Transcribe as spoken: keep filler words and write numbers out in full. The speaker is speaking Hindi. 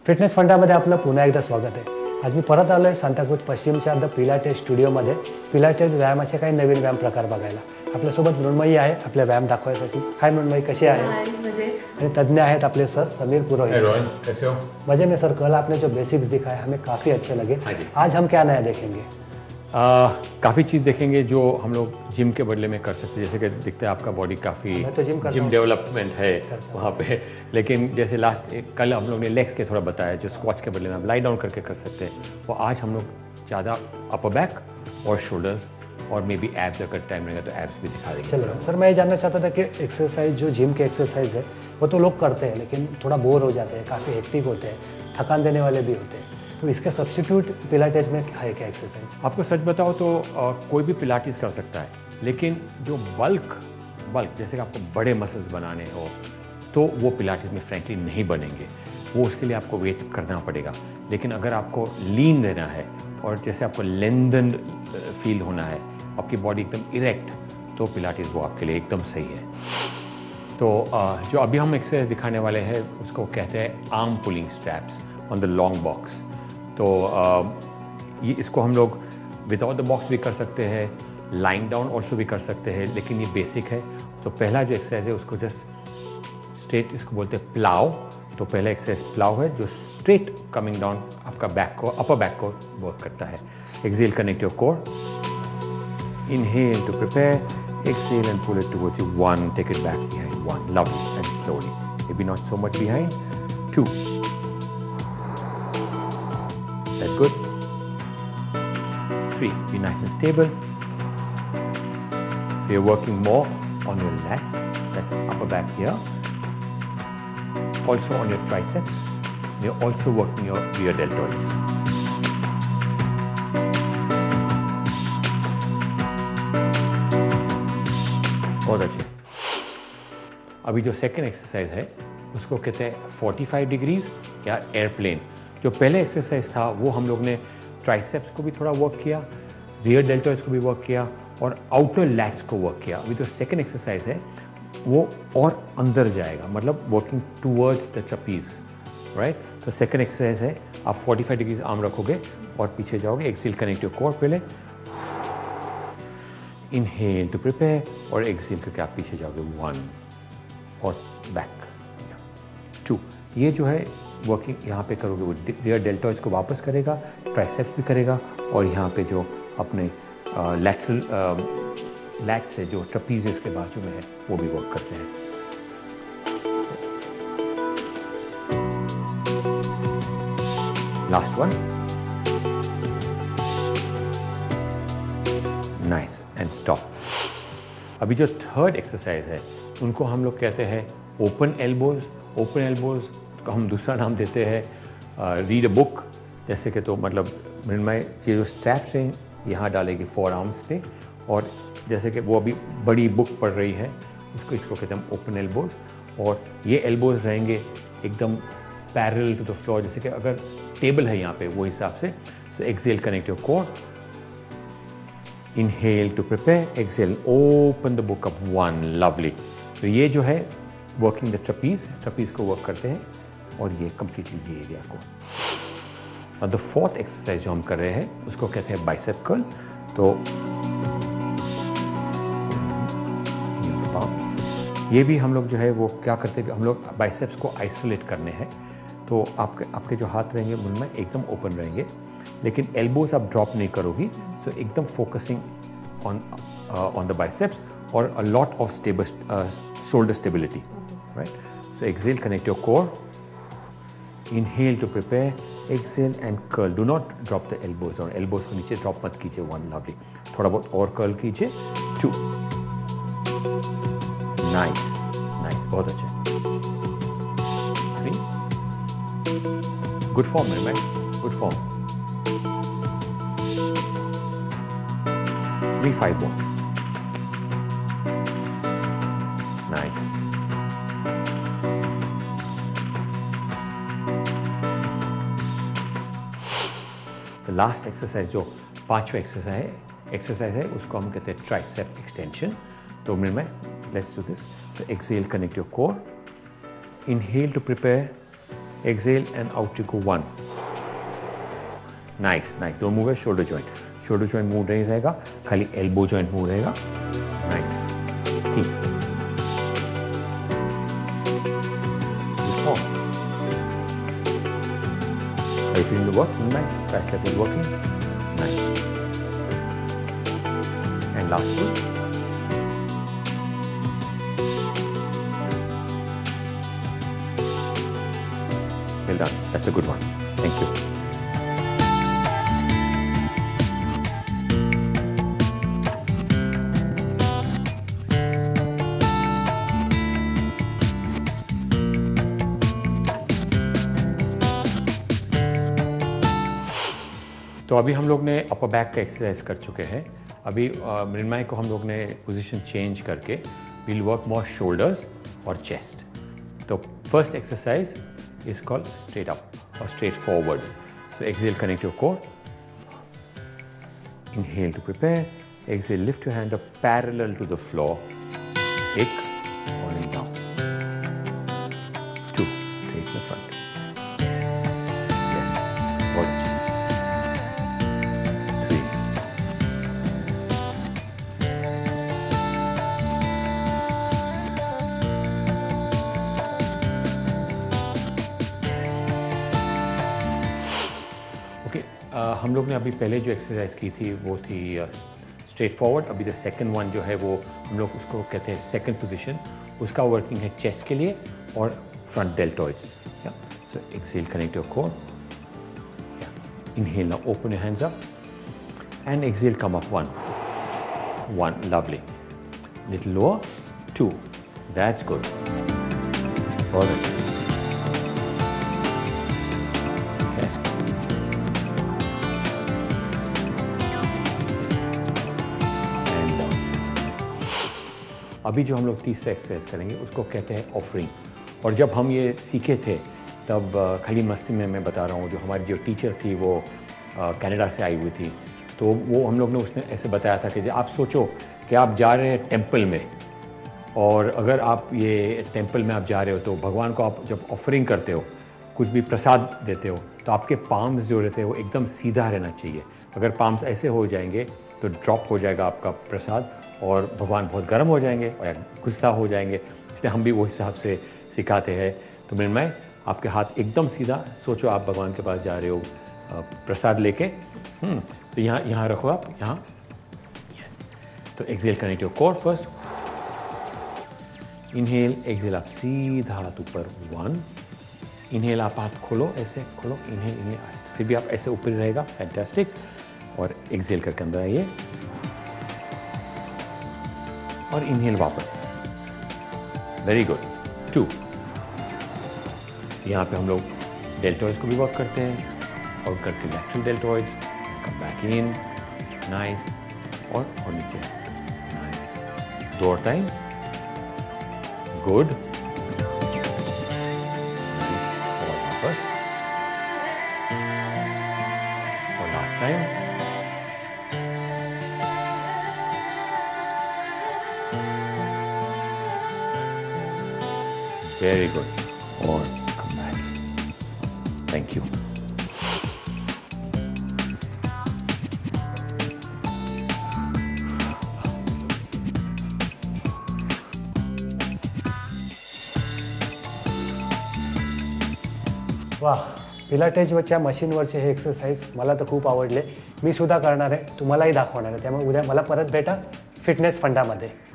फिटनेस फंडामध्ये आपलं पुन्हा एकदा स्वागत आहे। आज मी परत आलो आहे सांताक्रूज पश्चिमच्या द पिलाटेस स्टुडिओमध्ये पिलाटेस व्यायामाचे काही नवीन व्यायाम प्रकार बघायला। आपल्यासोबत मृण्मयी आहे आपल्या व्यायाम दाखवायसाठी। हाय मृण्मयी, कशी आहे? आणि तज्ञ आहेत अपने सर समीर पुरोहित। रोहन, कैसे हो? मजे में सर। कल आपने जो बेसिक्स दिखाए हमें काफ़ी अच्छे लगे। आज हम क्या नया देखेंगे? काफ़ी चीज़ देखेंगे जो हम लोग जिम के बदले में कर सकते हैं। जैसे कि दिखता है आपका बॉडी काफ़ी तो जिम, जिम डेवलपमेंट है वहाँ पे, लेकिन जैसे लास्ट एक कल हम लोग ने लेग्स के थोड़ा बताया जो स्क्वाट्स के बदले में आप लाई डाउन करके कर सकते हैं, वो आज हम लोग ज़्यादा अपर बैक और शोल्डर्स और मे बी एब्स अगर टाइम रहेगा तो एब्स भी दिखा देंगे। चलो सर, मैं ये जानना चाहता था कि एक्सरसाइज जो जिम के एक्सरसाइज है वो तो लोग करते हैं लेकिन थोड़ा बोर हो जाते हैं, काफ़ी हेक्टिक होते हैं, थकान देने वाले भी होते हैं, तो इसके सब्स्टिट्यूट पिलाटेस में है क्या एक्सरसाइज? आपको सच बताओ तो आ, कोई भी पिलाटेस कर सकता है, लेकिन जो बल्क बल्क जैसे कि आपको बड़े मसल्स बनाने हो तो वो पिलाटेस में फ्रैंकली नहीं बनेंगे। वो उसके लिए आपको वेट्स करना पड़ेगा। लेकिन अगर आपको लीन रहना है और जैसे आपको लेंदन फील होना है, आपकी बॉडी एकदम इरेक्ट, तो पिलाटेस वो आपके लिए एकदम सही है। तो आ, जो अभी हम एक्सरसाइज दिखाने वाले हैं उसको कहते हैं arm pulling straps on the long box. तो आ, ये इसको हम लोग विदाउट द बॉक्स भी कर सकते हैं, लाइंग डाउन ऑल्सो भी कर सकते हैं, लेकिन ये बेसिक है। तो पहला जो एक्सरसाइज है उसको जस्ट स्ट्रेट, इसको बोलते हैं प्लाव। तो पहला एक्सरसाइज प्लाव है जो स्ट्रेट कमिंग डाउन आपका बैक को, अपर बैक को वर्क करता है। Exhale, connect your core, inhale to prepare, exhale and pull it towards you. One, take it back behind. One, lovely, and slowly. Maybe not so much behind. Two. That's good. Three, be nice and stable. So you're working more on your lats, that's upper back here. Also on your triceps. You're also working your rear deltoids. बहुत अच्छे। अभी जो सेकेंड एक्सरसाइज है उसको कहते हैं पैंतालीस डिग्रीज या एयरप्लेन। जो पहले एक्सरसाइज था वो हम लोग ने ट्राइसेप्स को भी थोड़ा वर्क किया, रियर डेल्टॉइड्स को भी वर्क किया और आउटर लैट्स को वर्क किया। अभी जो सेकेंड एक्सरसाइज है वो और अंदर जाएगा, मतलब working towards the trapezius, right. तो सेकेंड एक्सरसाइज है, आप पैंतालीस डिग्रीज आर्म रखोगे और पीछे जाओगे। एक्सेल, कनेक्ट योर कोर, पहले इनहेल टू प्रिपेयर और एक्सेल करके आप पीछे जाओगे। वन और बैक, टू। ये जो है वर्किंग यहाँ पे करोगे, वो रियर डेल्टॉइड्स को वापस करेगा, ट्राइसेप्स भी करेगा और यहाँ पे जो अपने लैटरल लैट्स से जो ट्रपीजियस के बाजू में है वो भी वर्क करते हैं। Last one, nice and stop. अभी जो थर्ड एक्सरसाइज है उनको हम लोग कहते हैं ओपन एल्बोज। ओपन एल्बोज का हम दूसरा नाम देते हैं रीड अ बुक। जैसे कि तो मतलब मृण्मय ये जो स्ट्रैप्स हैं यहाँ डालेगी फोर आर्म्स पे, और जैसे कि वो अभी बड़ी बुक पढ़ रही है उसको, इसको कहते हैं ओपन एल्बोज। और ये एल्बोज रहेंगे एकदम पैरेलल टू द फ्लोर, जैसे कि अगर टेबल है यहाँ पे वो हिसाब से। So exhale, connect your core, inhale to prepare, exhale, open the book up. One, lovely. तो ये जो है working the trapeze, trapeze को work करते हैं और ये completely ये एरिया को। और the fourth exercise जो हम कर रहे हैं उसको कहते हैं bicep curl। तो ये भी हम लोग जो है वो क्या करते हैं, हम लोग biceps को isolate करने हैं। तो आपके आपके जो हाथ रहेंगे उनमें एकदम ओपन रहेंगे, लेकिन एल्बोज आप ड्रॉप नहीं करोगी। सो so, एकदम focusing on on the biceps और a lot of stable shoulder stability, right. So exhale, connect your core, inhale to prepare, exhale and curl. Do not drop the elbows, और एल्बोज को नीचे ड्रॉप मत कीजिए। One, lovely. थोड़ा बहुत और कर्ल कीजिए। टू, नाइस नाइस, बहुत अच्छे। थ्री, गुड फॉर्म है ma'am, good form. Five more. Nice. The last exercise जो पांचवा एक्सरसाइज है एक्सरसाइज है उसको हम कहते हैं ट्राइसेप एक्सटेंशन। तो मिनट में let's do this. So exhale, connect your core, inhale to prepare, exhale and out you go, one. Nice, nice. Don't move your shoulder joint. Shoulder joint move नहीं रहेगा, खाली elbow joint move रहेगा. Nice. Three. Four. Are you feeling the work? Nice. Tricep is working. Nice. And last two. Well done. That's a good one. Thank you. तो अभी हम लोग ने अपर बैक का एक्सरसाइज कर चुके हैं। अभी मृण्मयी को हम लोग ने पोजीशन चेंज करके विल वर्क मोर शोल्डर्स और चेस्ट। तो first exercise is called straight up or straight forward. So exhale, connect your core. Inhale to prepare. Exhale, lift your hand up parallel to the floor. Ek, one and down. Two, straight in the front. Yes, one. Three. Uh, हम लोग ने अभी पहले जो एक्सरसाइज की थी वो थी स्ट्रेट uh, फॉरवर्ड। अभी द सेकंड वन जो है वो हम लोग उसको कहते हैं सेकंड पोजीशन। उसका वर्किंग है चेस्ट के लिए और front deltoids. So exhale, connect your core. Inhale, now open your hands up and exhale, come up, one one lovely, little lower, two, that's good, alright. अभी जो हम लोग तीसरा एक्सरसाइज करेंगे उसको कहते हैं ऑफरिंग। और जब हम ये सीखे थे तब खाली मस्ती में मैं बता रहा हूँ, जो हमारी जो टीचर थी वो कनाडा से आई हुई थी, तो वो हम लोग ने उसने ऐसे बताया था कि आप सोचो कि आप जा रहे हैं टेंपल में, और अगर आप ये टेंपल में आप जा रहे हो तो भगवान को आप जब ऑफरिंग करते हो, कुछ भी प्रसाद देते हो, तो आपके पाम्स जो रहते हैं वो एकदम सीधा रहना चाहिए। अगर पाम्स ऐसे हो जाएंगे तो ड्रॉप हो जाएगा आपका प्रसाद और भगवान बहुत गर्म हो जाएंगे और गुस्सा हो जाएंगे। इसलिए हम भी वो हिसाब से सिखाते हैं। तो मृण्मयी, आपके हाथ एकदम सीधा, सोचो आप भगवान के पास जा रहे हो प्रसाद लेके। हम्म तो यहाँ यहाँ रखो आप, यहाँ। यस। तो exhale, connect your core first. Inhale, exhale, आप सीधा हाथ ऊपर, वन। इनहेल, आप हाथ खोलो, ऐसे खोलो, इनहेल, इनहेल, फिर भी आप ऐसे ऊपर ही रहेगा, फैंटास्टिक। और एक्सहेल करके अंदर आइए और इनहेल वापस, वेरी गुड, टू। यहाँ पे हम लोग डेल्टॉइड्स को भी वर्क करते हैं और करके lateral deltoids, come back in, nice, और और नीचे, नाइस, दो और टाइम, गुड, और वापस, और last time, very good, or come back, thank you। वाह, पिलाटेसवरच्या मशीनवरचे हे एक्सरसाइज मला तर खूप आवडले। मी सुद्धा करणार आहे, तुम्हालाही दाखवणार आहे। त्यामुळे उद्या मला परत भेटा फिटनेस फंडामध्ये।